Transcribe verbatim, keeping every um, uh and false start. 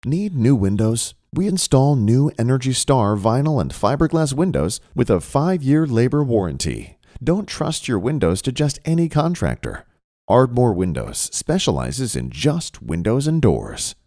Need new windows? We install new Energy Star vinyl and fiberglass windows with a five-year labor warranty. Don't trust your windows to just any contractor. Ardmor Windows specializes in just windows and doors.